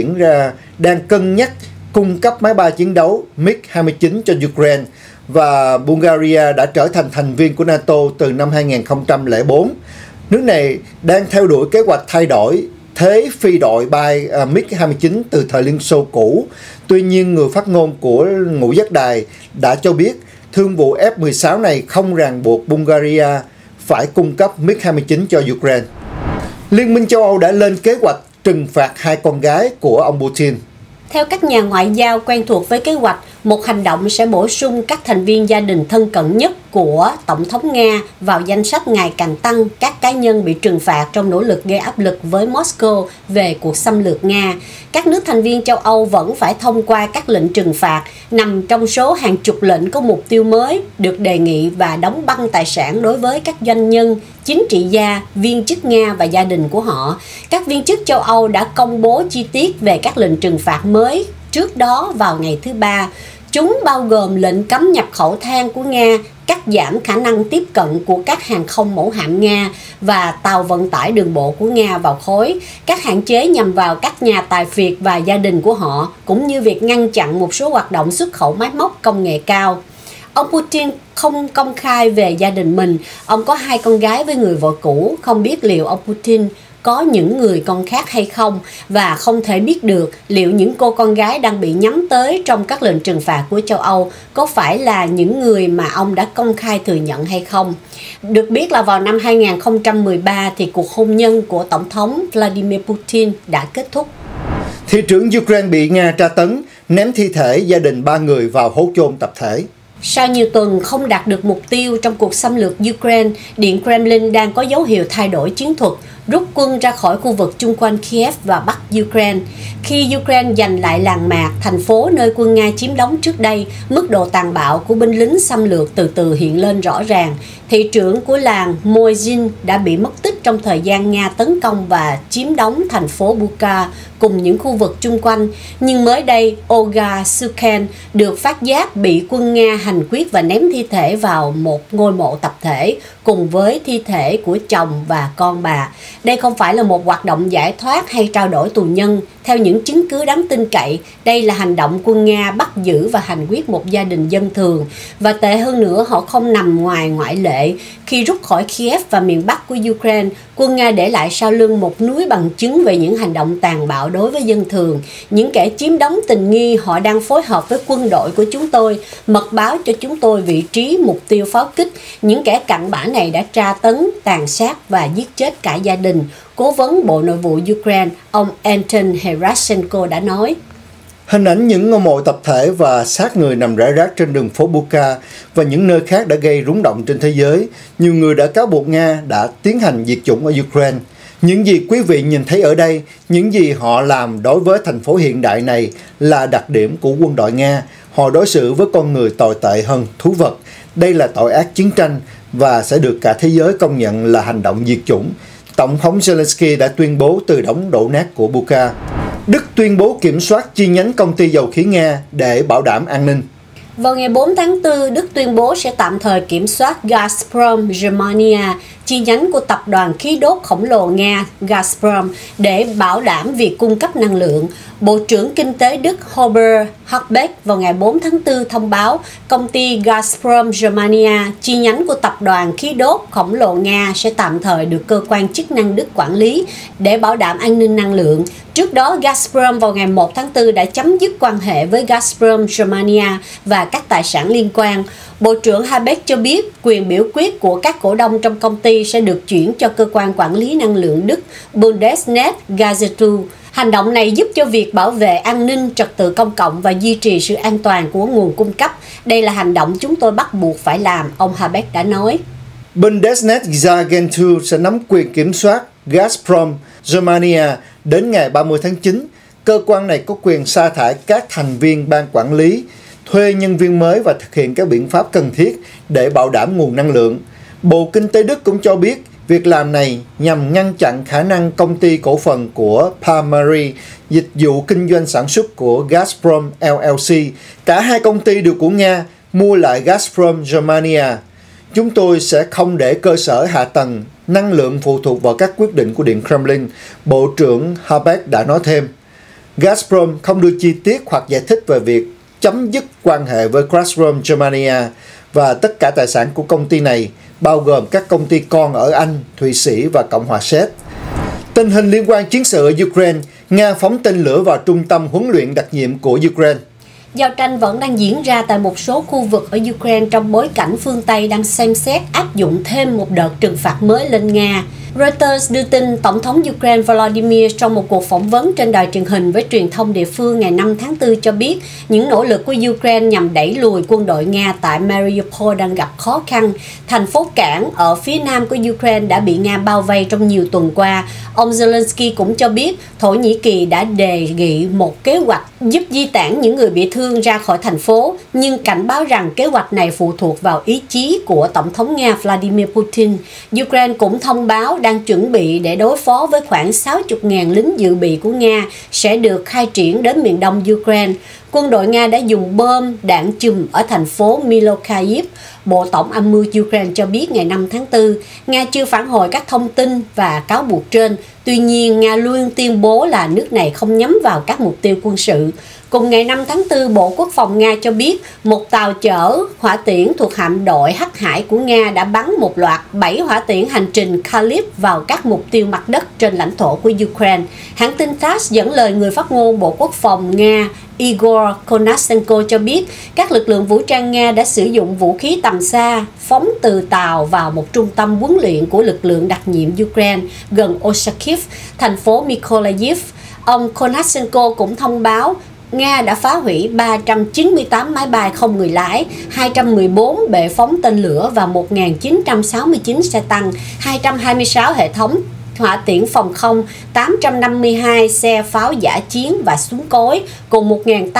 đang cân nhắc cung cấp máy bay chiến đấu MiG-29 cho Ukraine, và Bulgaria đã trở thành thành viên của NATO từ năm 2004. Nước này đang theo đuổi kế hoạch thay đổi thế phi đội bay MiG-29 từ thời Liên Xô cũ. Tuy nhiên, người phát ngôn của ngũ giác đài đã cho biết thương vụ F-16 này không ràng buộc Bulgaria phải cung cấp MiG-29 cho Ukraine. Liên minh châu Âu đã lên kế hoạch trừng phạt hai con gái của ông Putin. Theo các nhà ngoại giao quen thuộc với kế hoạch, một hành động sẽ bổ sung các thành viên gia đình thân cận nhất của Tổng thống Nga vào danh sách ngày càng tăng các cá nhân bị trừng phạt trong nỗ lực gây áp lực với Moscow về cuộc xâm lược Nga. Các nước thành viên châu Âu vẫn phải thông qua các lệnh trừng phạt nằm trong số hàng chục lệnh có mục tiêu mới được đề nghị và đóng băng tài sản đối với các doanh nhân, chính trị gia, viên chức Nga và gia đình của họ. Các viên chức châu Âu đã công bố chi tiết về các lệnh trừng phạt mới trước đó vào ngày thứ Ba. Chúng bao gồm lệnh cấm nhập khẩu than của Nga, cắt giảm khả năng tiếp cận của các hàng không mẫu hạm Nga và tàu vận tải đường bộ của Nga vào khối, các hạn chế nhằm vào các nhà tài phiệt và gia đình của họ, cũng như việc ngăn chặn một số hoạt động xuất khẩu máy móc công nghệ cao. Ông Putin không công khai về gia đình mình. Ông có hai con gái với người vợ cũ, không biết liệu ông Putin có những người con khác hay không, và không thể biết được liệu những cô con gái đang bị nhắm tới trong các lệnh trừng phạt của châu Âu có phải là những người mà ông đã công khai thừa nhận hay không. Được biết là vào năm 2013 thì cuộc hôn nhân của Tổng thống Vladimir Putin đã kết thúc. Thị trưởng Ukraine bị Nga tra tấn, ném thi thể gia đình 3 người vào hố chôn tập thể. Sau nhiều tuần không đạt được mục tiêu trong cuộc xâm lược Ukraine, Điện Kremlin đang có dấu hiệu thay đổi chiến thuật, rút quân ra khỏi khu vực chung quanh Kiev và Bắc Ukraine. Khi Ukraine giành lại làng mạc, thành phố nơi quân Nga chiếm đóng trước đây, mức độ tàn bạo của binh lính xâm lược từ từ hiện lên rõ ràng. Thị trưởng của làng Moizin đã bị mất tích trong thời gian Nga tấn công và chiếm đóng thành phố Bucha cùng những khu vực chung quanh. Nhưng mới đây, Olga Sukhan được phát giác bị quân Nga hành quyết và ném thi thể vào một ngôi mộ tập thể cùng với thi thể của chồng và con bà. Đây không phải là một hoạt động giải thoát hay trao đổi tù nhân. Theo những chứng cứ đáng tin cậy, đây là hành động quân Nga bắt giữ và hành quyết một gia đình dân thường. Và tệ hơn nữa, họ không nằm ngoài ngoại lệ. Khi rút khỏi Kiev và miền Bắc của Ukraine, quân Nga để lại sau lưng một núi bằng chứng về những hành động tàn bạo đối với dân thường. Những kẻ chiếm đóng tình nghi họ đang phối hợp với quân đội của chúng tôi, mật báo cho chúng tôi vị trí mục tiêu pháo kích. Những kẻ cặn bã này đã tra tấn, tàn sát và giết chết cả gia đình. Cố vấn Bộ Nội vụ Ukraine, ông Anton Herashenko đã nói. Hình ảnh những ngôi mộ tập thể và xác người nằm rải rác trên đường phố Bucha và những nơi khác đã gây rúng động trên thế giới. Nhiều người đã cáo buộc Nga đã tiến hành diệt chủng ở Ukraine. Những gì quý vị nhìn thấy ở đây, những gì họ làm đối với thành phố hiện đại này là đặc điểm của quân đội Nga. Họ đối xử với con người tồi tệ hơn thú vật. Đây là tội ác chiến tranh và sẽ được cả thế giới công nhận là hành động diệt chủng. Tổng thống Zelensky đã tuyên bố từ đống đổ nát của Bucha. Đức tuyên bố kiểm soát chi nhánh công ty dầu khí Nga để bảo đảm an ninh. Vào ngày 4 tháng 4, Đức tuyên bố sẽ tạm thời kiểm soát Gazprom Germania, chi nhánh của tập đoàn khí đốt khổng lồ Nga Gazprom, để bảo đảm việc cung cấp năng lượng. Bộ trưởng Kinh tế Đức Robert Habeck vào ngày 4 tháng 4 thông báo công ty Gazprom Germania, chi nhánh của tập đoàn khí đốt khổng lồ Nga, sẽ tạm thời được cơ quan chức năng Đức quản lý để bảo đảm an ninh năng lượng. Trước đó, Gazprom vào ngày 1 tháng 4 đã chấm dứt quan hệ với Gazprom Germania và các tài sản liên quan. Bộ trưởng Habeck cho biết quyền biểu quyết của các cổ đông trong công ty sẽ được chuyển cho cơ quan quản lý năng lượng Đức Bundesnetzagentur. Hành động này giúp cho việc bảo vệ an ninh, trật tự công cộng và duy trì sự an toàn của nguồn cung cấp. Đây là hành động chúng tôi bắt buộc phải làm, ông Habeck đã nói. Bundesnetzagentur sẽ nắm quyền kiểm soát Gazprom Germania đến ngày 30 tháng 9. Cơ quan này có quyền sa thải các thành viên ban quản lý, thuê nhân viên mới và thực hiện các biện pháp cần thiết để bảo đảm nguồn năng lượng. Bộ Kinh tế Đức cũng cho biết việc làm này nhằm ngăn chặn khả năng công ty cổ phần của Primary, dịch vụ kinh doanh sản xuất của Gazprom LLC, cả hai công ty đều của Nga, mua lại Gazprom Germania. Chúng tôi sẽ không để cơ sở hạ tầng năng lượng phụ thuộc vào các quyết định của Điện Kremlin, Bộ trưởng Habeck đã nói thêm. Gazprom không đưa chi tiết hoặc giải thích về việc chấm dứt quan hệ với Gazprom Germania và tất cả tài sản của công ty này, bao gồm các công ty con ở Anh, Thụy Sĩ và Cộng hòa Séc. Tình hình liên quan chiến sự ở Ukraine, Nga phóng tên lửa vào trung tâm huấn luyện đặc nhiệm của Ukraine. Giao tranh vẫn đang diễn ra tại một số khu vực ở Ukraine trong bối cảnh phương Tây đang xem xét áp dụng thêm một đợt trừng phạt mới lên Nga. Reuters đưa tin Tổng thống Ukraine Volodymyr trong một cuộc phỏng vấn trên đài truyền hình với truyền thông địa phương ngày 5 tháng 4 cho biết những nỗ lực của Ukraine nhằm đẩy lùi quân đội Nga tại Mariupol đang gặp khó khăn. Thành phố cảng ở phía nam của Ukraine đã bị Nga bao vây trong nhiều tuần qua. Ông Zelensky cũng cho biết Thổ Nhĩ Kỳ đã đề nghị một kế hoạch giúp di tản những người bị thương ra khỏi thành phố, nhưng cảnh báo rằng kế hoạch này phụ thuộc vào ý chí của Tổng thống Nga Vladimir Putin. Ukraine cũng thông báo đang chuẩn bị để đối phó với khoảng 60.000 lính dự bị của Nga sẽ được khai triển đến miền đông Ukraine. Quân đội Nga đã dùng bom, đạn chùm ở thành phố Mykolaiv. Bộ Tổng âm mưu Ukraine cho biết ngày 5 tháng 4, Nga chưa phản hồi các thông tin và cáo buộc trên. Tuy nhiên, Nga luôn tuyên bố là nước này không nhắm vào các mục tiêu quân sự. Cùng ngày 5 tháng 4, Bộ Quốc phòng Nga cho biết một tàu chở hỏa tiễn thuộc hạm đội Hắc Hải của Nga đã bắn một loạt 7 hỏa tiễn hành trình Kalib vào các mục tiêu mặt đất trên lãnh thổ của Ukraine. Hãng tin TASS dẫn lời người phát ngôn Bộ Quốc phòng Nga Igor Konashenko cho biết các lực lượng vũ trang Nga đã sử dụng vũ khí tầm xa phóng từ tàu vào một trung tâm huấn luyện của lực lượng đặc nhiệm Ukraine gần Oshakhiv, thành phố Mykolaiv. Ông Konashenko cũng thông báo Nga đã phá hủy 398 máy bay không người lái, 214 bệ phóng tên lửa và 1.969 xe tăng, 226 hệ thống hỏa tiễn phòng không, 852 xe pháo dã chiến và súng cối, cùng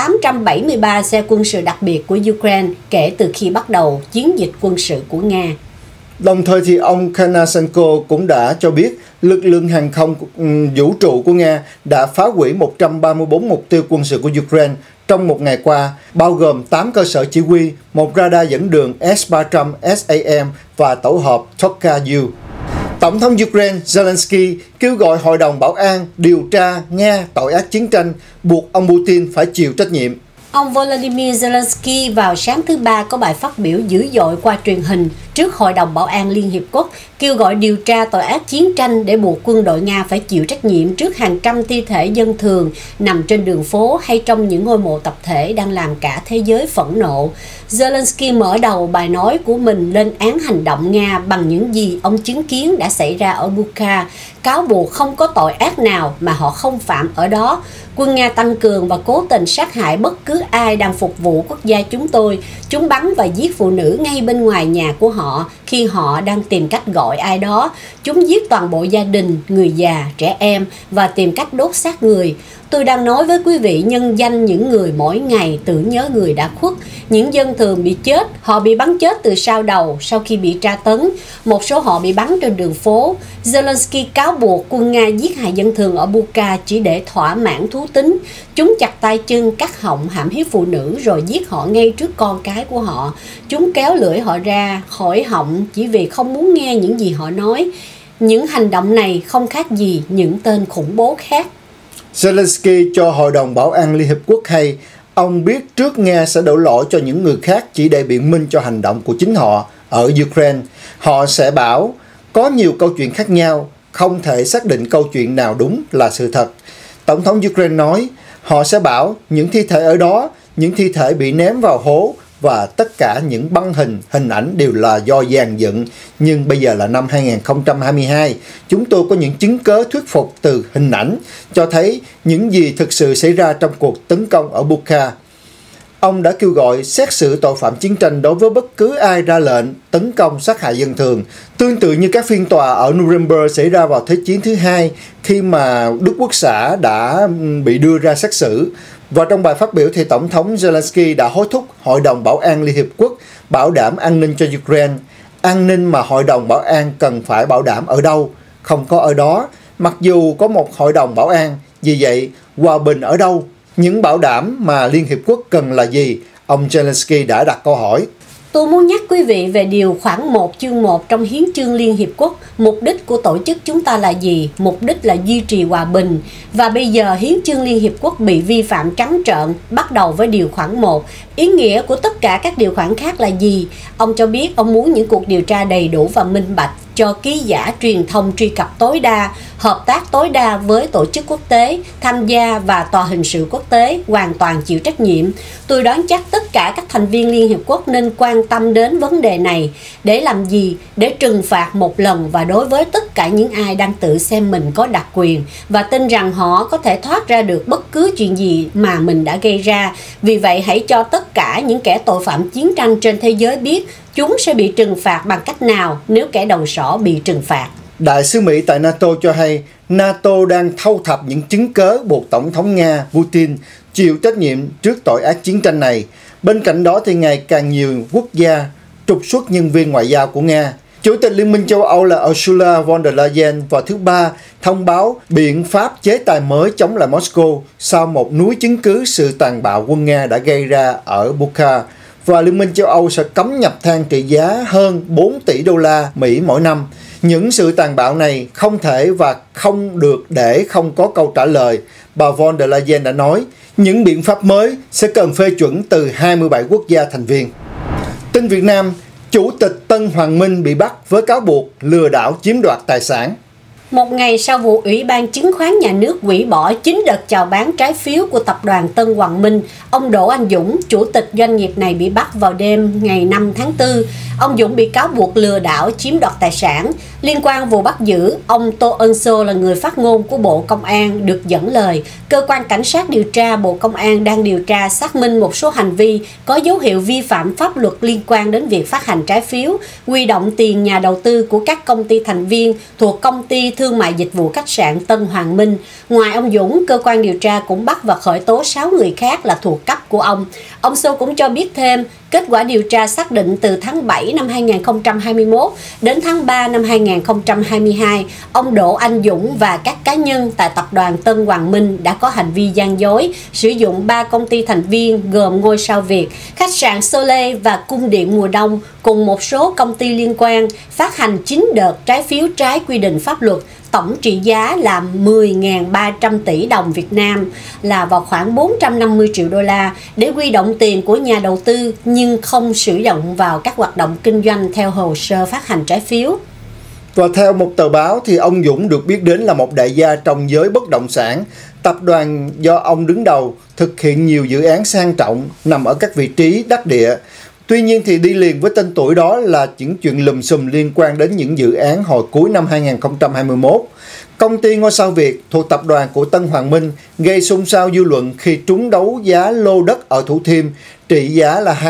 1.873 xe quân sự đặc biệt của Ukraine kể từ khi bắt đầu chiến dịch quân sự của Nga. Đồng thời thì ông Konashenko cũng đã cho biết lực lượng hàng không vũ trụ của Nga đã phá hủy 134 mục tiêu quân sự của Ukraine trong một ngày qua, bao gồm 8 cơ sở chỉ huy, một radar dẫn đường S-300 SAM và tổ hợp Tokayu. Tổng thống Ukraine Zelensky kêu gọi Hội đồng Bảo an điều tra Nga tội ác chiến tranh, buộc ông Putin phải chịu trách nhiệm. Ông Volodymyr Zelensky vào sáng thứ Ba có bài phát biểu dữ dội qua truyền hình trước Hội đồng Bảo an Liên Hiệp Quốc, kêu gọi điều tra tội ác chiến tranh để buộc quân đội Nga phải chịu trách nhiệm trước hàng trăm thi thể dân thường nằm trên đường phố hay trong những ngôi mộ tập thể đang làm cả thế giới phẫn nộ. Zelensky mở đầu bài nói của mình lên án hành động Nga bằng những gì ông chứng kiến đã xảy ra ở Bucha, cáo buộc không có tội ác nào mà họ không phạm ở đó. Quân Nga tăng cường và cố tình sát hại bất cứ ai đang phục vụ quốc gia chúng tôi. Chúng bắn và giết phụ nữ ngay bên ngoài nhà của họ khi họ đang tìm cách gọi ai đó. Chúng giết toàn bộ gia đình, người già, trẻ em và tìm cách đốt xác người. Tôi đang nói với quý vị nhân danh những người mỗi ngày tưởng nhớ người đã khuất. Những dân thường bị chết, họ bị bắn chết từ sau đầu sau khi bị tra tấn. Một số họ bị bắn trên đường phố. Zelensky cáo buộc quân Nga giết hại dân thường ở Bucha chỉ để thỏa mãn thú tính. Chúng chặt tay chân, cắt họng, hãm hiếp phụ nữ rồi giết họ ngay trước con cái của họ. Chúng kéo lưỡi họ ra khỏi họng chỉ vì không muốn nghe những gì họ nói. Những hành động này không khác gì những tên khủng bố khác. Zelensky cho Hội đồng Bảo an Liên Hiệp Quốc hay ông biết trước Nga sẽ đổ lỗi cho những người khác chỉ để biện minh cho hành động của chính họ ở Ukraine. Họ sẽ bảo có nhiều câu chuyện khác nhau, không thể xác định câu chuyện nào đúng là sự thật. Tổng thống Ukraine nói họ sẽ bảo những thi thể ở đó, những thi thể bị ném vào hố và tất cả những băng hình ảnh đều là do dàn dựng. Nhưng bây giờ là năm 2022, chúng tôi có những chứng cớ thuyết phục từ hình ảnh cho thấy những gì thực sự xảy ra trong cuộc tấn công ở Bucha. Ông đã kêu gọi xét xử tội phạm chiến tranh đối với bất cứ ai ra lệnh tấn công sát hại dân thường, tương tự như các phiên tòa ở Nuremberg xảy ra vào Thế chiến thứ hai khi mà Đức Quốc xã đã bị đưa ra xét xử. Và trong bài phát biểu thì Tổng thống Zelensky đã hối thúc Hội đồng Bảo an Liên Hiệp Quốc bảo đảm an ninh cho Ukraine. An ninh mà Hội đồng Bảo an cần phải bảo đảm ở đâu? Không có ở đó, mặc dù có một Hội đồng Bảo an. Vì vậy, hòa bình ở đâu? Những bảo đảm mà Liên Hiệp Quốc cần là gì? Ông Zelensky đã đặt câu hỏi. Tôi muốn nhắc quý vị về điều khoản 1 chương 1 trong Hiến chương Liên Hiệp Quốc. Mục đích của tổ chức chúng ta là gì? Mục đích là duy trì hòa bình. Và bây giờ Hiến chương Liên Hiệp Quốc bị vi phạm trắng trợn, bắt đầu với điều khoản 1. Ý nghĩa của tất cả các điều khoản khác là gì? Ông cho biết ông muốn những cuộc điều tra đầy đủ và minh bạch. cho ký giả truyền thông truy cập tối đa, hợp tác tối đa với tổ chức quốc tế, tham gia và tòa hình sự quốc tế, hoàn toàn chịu trách nhiệm. Tôi đoán chắc tất cả các thành viên Liên Hiệp Quốc nên quan tâm đến vấn đề này. Để làm gì? Để trừng phạt một lần và đối với tất cả những ai đang tự xem mình có đặc quyền và tin rằng họ có thể thoát ra được bất cứ chuyện gì mà mình đã gây ra. Vì vậy, hãy cho tất cả những kẻ tội phạm chiến tranh trên thế giới biết chúng sẽ bị trừng phạt bằng cách nào nếu kẻ đầu sỏ bị trừng phạt. Đại sứ Mỹ tại NATO cho hay NATO đang thâu thập những chứng cớ buộc Tổng thống Nga Putin chịu trách nhiệm trước tội ác chiến tranh này. Bên cạnh đó thì ngày càng nhiều quốc gia trục xuất nhân viên ngoại giao của Nga. Chủ tịch Liên minh châu Âu là Ursula von der Leyen vào thứ Ba thông báo biện pháp chế tài mới chống lại Moscow sau một núi chứng cứ sự tàn bạo quân Nga đã gây ra ở Bucha. Và Liên minh châu Âu sẽ cấm nhập than trị giá hơn 4 tỷ đô la Mỹ mỗi năm. Những sự tàn bạo này không thể và không được để không có câu trả lời, bà von der Leyen đã nói. Những biện pháp mới sẽ cần phê chuẩn từ 27 quốc gia thành viên. Tin Việt Nam, Chủ tịch Tân Hoàng Minh bị bắt với cáo buộc lừa đảo chiếm đoạt tài sản. Một ngày sau vụ Ủy ban Chứng khoán Nhà nước hủy bỏ 9 đợt chào bán trái phiếu của tập đoàn Tân Hoàng Minh, ông Đỗ Anh Dũng, chủ tịch doanh nghiệp này bị bắt vào đêm ngày 5 tháng 4. Ông Dũng bị cáo buộc lừa đảo chiếm đoạt tài sản. Liên quan vụ bắt giữ, ông Tô Ân Sô là người phát ngôn của Bộ Công an được dẫn lời. Cơ quan Cảnh sát điều tra Bộ Công an đang điều tra xác minh một số hành vi có dấu hiệu vi phạm pháp luật liên quan đến việc phát hành trái phiếu, huy động tiền nhà đầu tư của các công ty thành viên thuộc Công ty Thương mại Dịch vụ Khách sạn Tân Hoàng Minh. Ngoài ông Dũng, cơ quan điều tra cũng bắt và khởi tố 6 người khác là thuộc cấp của ông. Ông Sô cũng cho biết thêm, kết quả điều tra xác định từ tháng 7 năm 2021 đến tháng 3 năm 2022, ông Đỗ Anh Dũng và các cá nhân tại tập đoàn Tân Hoàng Minh đã có hành vi gian dối, sử dụng 3 công ty thành viên gồm Ngôi Sao Việt, Khách sạn Soleil và Cung điện Mùa Đông cùng một số công ty liên quan phát hành 9 đợt trái phiếu trái quy định pháp luật, tổng trị giá là 10.300 tỷ đồng Việt Nam, là vào khoảng 450 triệu đô la để huy động tiền của nhà đầu tư nhưng không sử dụng vào các hoạt động kinh doanh theo hồ sơ phát hành trái phiếu. Và theo một tờ báo thì ông Dũng được biết đến là một đại gia trong giới bất động sản. Tập đoàn do ông đứng đầu thực hiện nhiều dự án sang trọng nằm ở các vị trí đắc địa. Tuy nhiên thì đi liền với tên tuổi đó là những chuyện lùm xùm liên quan đến những dự án hồi cuối năm 2021. Công ty Ngôi Sao Việt thuộc tập đoàn của Tân Hoàng Minh gây xôn xao dư luận khi trúng đấu giá lô đất ở Thủ Thiêm trị giá là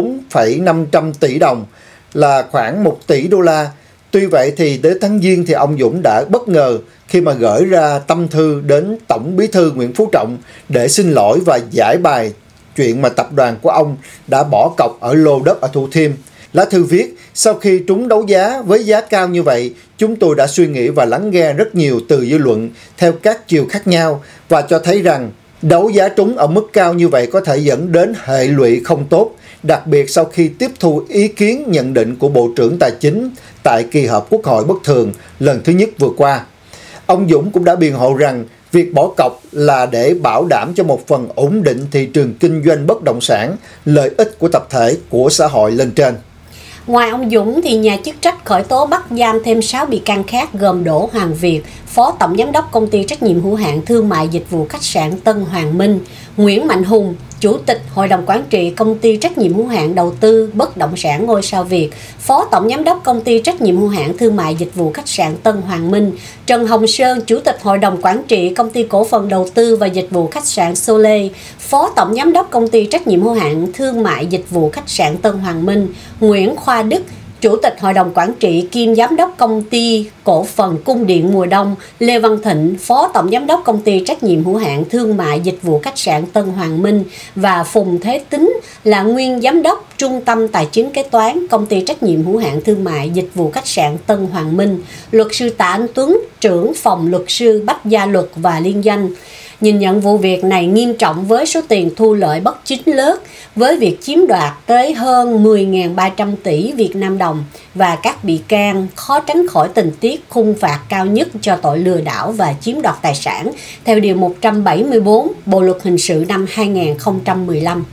24,500 tỷ đồng, là khoảng 1 tỷ đô la. Tuy vậy thì đến tháng Giêng thì ông Dũng đã bất ngờ khi mà gửi ra tâm thư đến Tổng Bí thư Nguyễn Phú Trọng để xin lỗi và giải bài chuyện mà tập đoàn của ông đã bỏ cọc ở lô đất ở Thủ Thiêm. Lá thư viết, sau khi trúng đấu giá với giá cao như vậy, chúng tôi đã suy nghĩ và lắng nghe rất nhiều từ dư luận theo các chiều khác nhau và cho thấy rằng đấu giá trúng ở mức cao như vậy có thể dẫn đến hệ lụy không tốt, đặc biệt sau khi tiếp thu ý kiến nhận định của Bộ trưởng Tài chính tại kỳ họp Quốc hội bất thường lần thứ nhất vừa qua. Ông Dũng cũng đã biện hộ rằng việc bỏ cọc là để bảo đảm cho một phần ổn định thị trường kinh doanh bất động sản, lợi ích của tập thể, của xã hội lên trên. Ngoài ông Dũng thì nhà chức trách khởi tố bắt giam thêm 6 bị can khác gồm Đỗ Hoàng Việt, Phó Tổng Giám đốc Công ty Trách nhiệm hữu hạn Thương mại Dịch vụ Khách sạn Tân Hoàng Minh, Nguyễn Mạnh Hùng, Chủ tịch Hội đồng Quản trị Công ty Trách nhiệm hữu hạn Đầu tư Bất động sản Ngôi Sao Việt, Phó Tổng Giám đốc Công ty Trách nhiệm hữu hạn Thương mại Dịch vụ Khách sạn Tân Hoàng Minh, Trần Hồng Sơn, Chủ tịch Hội đồng Quản trị Công ty Cổ phần Đầu tư và Dịch vụ Khách sạn Soleil, Phó Tổng Giám đốc Công ty Trách nhiệm hữu hạn Thương mại Dịch vụ Khách sạn Tân Hoàng Minh, Nguyễn Khoa Đức, Chủ tịch Hội đồng Quản trị kiêm Giám đốc Công ty Cổ phần Cung điện Mùa Đông, Lê Văn Thịnh, Phó Tổng Giám đốc Công ty Trách nhiệm hữu hạn Thương mại Dịch vụ Khách sạn Tân Hoàng Minh và Phùng Thế Tính là nguyên Giám đốc Trung tâm Tài chính Kế toán Công ty Trách nhiệm hữu hạn Thương mại Dịch vụ Khách sạn Tân Hoàng Minh, Luật sư Tạ Anh Tuấn, trưởng phòng Luật sư Bách Gia Luật và Liên danh. Nhìn nhận vụ việc này nghiêm trọng với số tiền thu lợi bất chính lớn, với việc chiếm đoạt tới hơn 10.300 tỷ Việt Nam đồng và các bị can khó tránh khỏi tình tiết khung phạt cao nhất cho tội lừa đảo và chiếm đoạt tài sản theo Điều 174 Bộ Luật Hình sự năm 2015.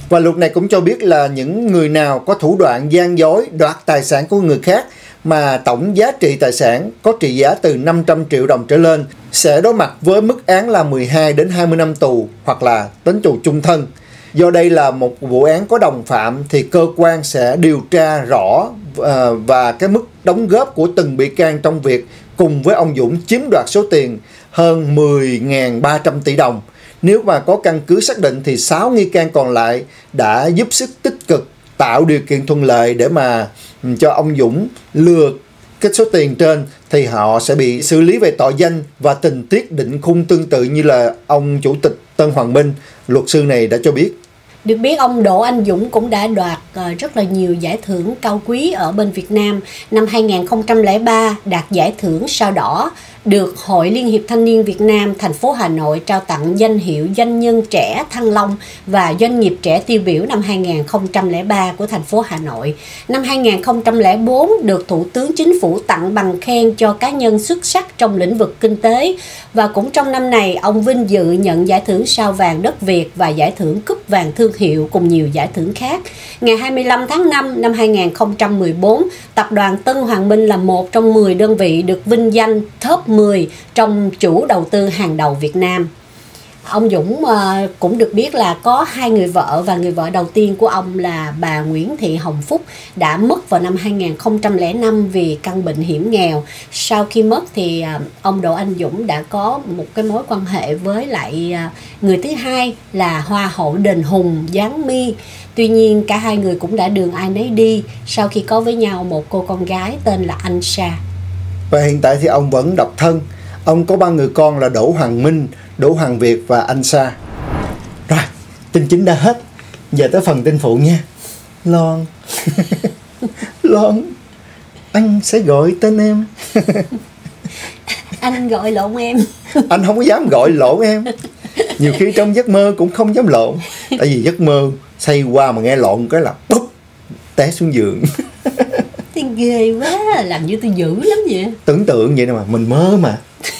Và luật này cũng cho biết là những người nào có thủ đoạn gian dối đoạt tài sản của người khác mà tổng giá trị tài sản có trị giá từ 500 triệu đồng trở lên sẽ đối mặt với mức án là 12 đến 20 năm tù hoặc là đến tù chung thân. Do đây là một vụ án có đồng phạm thì cơ quan sẽ điều tra rõ và cái mức đóng góp của từng bị can trong việc cùng với ông Dũng chiếm đoạt số tiền hơn 10.300 tỷ đồng. Nếu mà có căn cứ xác định thì 6 nghi can còn lại đã giúp sức tích cực tạo điều kiện thuận lợi để mà cho ông Dũng lừa cái số tiền trên, thì họ sẽ bị xử lý về tội danh và tình tiết định khung tương tự như là ông chủ tịch Tân Hoàng Minh, luật sư này đã cho biết. Được biết ông Đỗ Anh Dũng cũng đã đoạt rất là nhiều giải thưởng cao quý ở bên Việt Nam. Năm 2003 đạt giải thưởng Sao Đỏ, được Hội Liên hiệp Thanh niên Việt Nam thành phố Hà Nội trao tặng danh hiệu Doanh nhân trẻ Thăng Long và Doanh nghiệp trẻ tiêu biểu năm 2003 của thành phố Hà Nội. Năm 2004 được Thủ tướng Chính phủ tặng bằng khen cho cá nhân xuất sắc trong lĩnh vực kinh tế. Và cũng trong năm này, ông vinh dự nhận giải thưởng Sao vàng đất Việt và giải thưởng Cúp vàng thương hiệu cùng nhiều giải thưởng khác. Ngày 25 tháng 5 năm 2014, Tập đoàn Tân Hoàng Minh là một trong 10 đơn vị được vinh danh top 10 trong chủ đầu tư hàng đầu Việt Nam. Ông Dũng cũng được biết là có 2 người vợ và người vợ đầu tiên của ông là bà Nguyễn Thị Hồng Phúc đã mất vào năm 2005 vì căn bệnh hiểm nghèo. Sau khi mất thì ông Đỗ Anh Dũng đã có một cái mối quan hệ với lại người thứ hai là Hoa hậu Đền Hùng Giáng My. Tuy nhiên cả hai người cũng đã đường ai nấy đi sau khi có với nhau một cô con gái tên là Anh Sa. Và hiện tại thì ông vẫn độc thân. Ông có 3 người con là Đỗ Hoàng Minh, Đỗ Hoàng Việt và Anh Sa. Rồi, tin chính đã hết. Giờ tới phần tin phụ nha. Loan. Loan, anh sẽ gọi tên em. Anh gọi lộn em. Anh không có dám gọi lộn em. Nhiều khi trong giấc mơ cũng không dám lộn. Tại vì giấc mơ say qua mà nghe lộn cái là búp, té xuống giường. Thì ghê quá, làm như tôi dữ lắm vậy. Tưởng tượng vậy nè mà, mình mơ mà.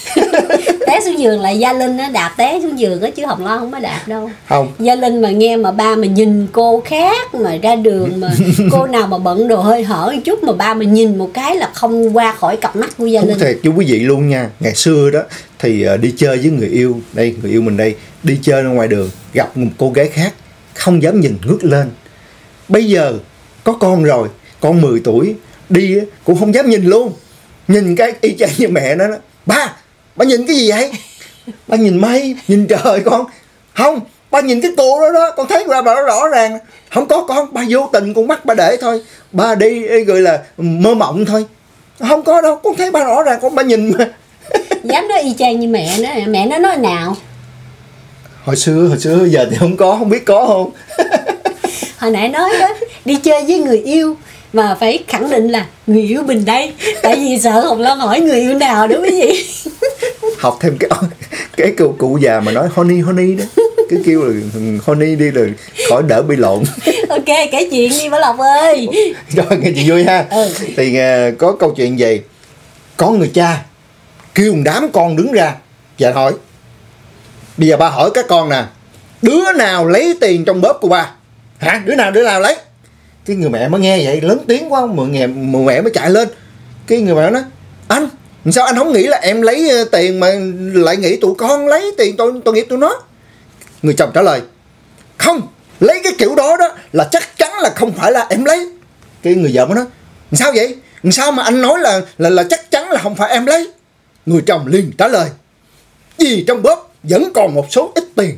Té xuống giường là Gia Linh á, đạp té xuống giường á, chứ Hồng Loan không có đạp đâu. Không. Gia Linh mà nghe mà ba mà nhìn cô khác mà ra đường mà cô nào mà bận đồ hơi hở một chút mà ba mà nhìn một cái là không qua khỏi cặp mắt của Gia Linh. Thiệt với quý vị luôn nha. Ngày xưa đó thì đi chơi với người yêu, đây người yêu mình đây, đi chơi ra ngoài đường gặp một cô gái khác không dám nhìn ngước lên. Bây giờ có con rồi, con 10 tuổi đi cũng không dám nhìn luôn. Nhìn cái y chang như mẹ nó đó. Ba nhìn cái gì vậy? Ba nhìn mây, nhìn trời con. Không, ba nhìn cái cô đó đó, con thấy ba rõ ràng. Không có con, ba vô tình con mắt ba để thôi. Ba đi gọi là mơ mộng thôi. Không có đâu, con thấy ba rõ ràng, con ba nhìn mà. Dám nói y chang như mẹ nó, mẹ nó nói nào? Hồi xưa giờ thì không có, không biết có không. Hồi nãy nói đó, đi chơi với người yêu mà phải khẳng định là người yêu mình đây. Tại vì sợ Hồng Loan hỏi người yêu nào đó quý vị. Học thêm cái cụ già mà nói honey đó, cái kêu là honey đi rồi khỏi đỡ bị lộn. Ok, kể chuyện đi Bảo Lộc ơi. Rồi nghe chuyện vui ha. Thì có câu chuyện gì, có người cha kêu một đám con đứng ra và hỏi: bây giờ ba hỏi các con nè, đứa nào lấy tiền trong bóp của ba? Hả? Đứa nào lấy? Cái người mẹ mới nghe vậy lớn tiếng quá, mẹ mới chạy lên. Cái người mẹ nói: anh, sao anh không nghĩ là em lấy tiền mà lại nghĩ tụi con lấy tiền tội nghiệp tụi nó? Người chồng trả lời: không, lấy cái kiểu đó đó là chắc chắn là không phải là em lấy. Cái người vợ mới nói: sao vậy? Sao mà anh nói là chắc chắn là không phải em lấy? Người chồng liền trả lời: vì trong bóp vẫn còn một số ít tiền.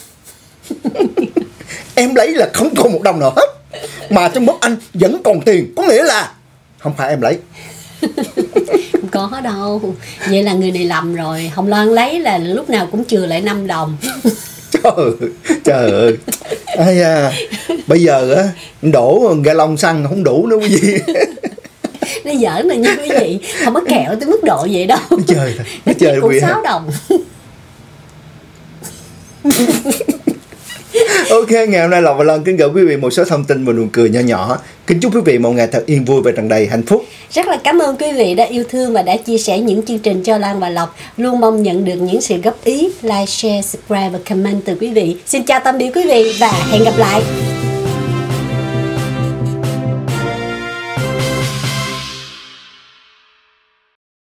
Em lấy là không còn một đồng nào hết, mà trong bóp anh vẫn còn tiền, có nghĩa là không phải em lấy. Không có đâu. Vậy là người này lầm rồi. Hồng Loan lấy là lúc nào cũng chừa lại 5 đồng. Trời ơi. Bây giờ á đổ ga lông xăng không đủ nữa quý vị. Nó giỡn là như quý vị, không có kẹo tới mức độ vậy đâu. Trời cũng 6 đồng. Ok, ngày hôm nay Lộc và Loan kính gửi quý vị một số thông tin và nụ cười nho nhỏ. Kính chúc quý vị một ngày thật yên vui và tràn đầy hạnh phúc. Rất là cảm ơn quý vị đã yêu thương và đã chia sẻ những chương trình cho Loan và Lộc. Luôn mong nhận được những sự góp ý, like, share, subscribe và comment từ quý vị. Xin chào tạm biệt quý vị và hẹn gặp lại.